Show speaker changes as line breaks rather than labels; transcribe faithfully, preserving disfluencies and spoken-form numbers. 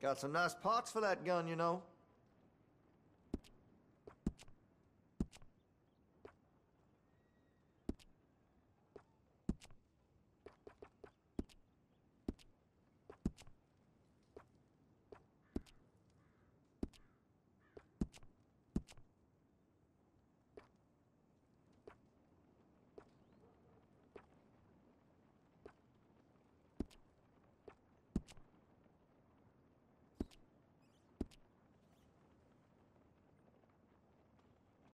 Got some nice parts for that gun, you know.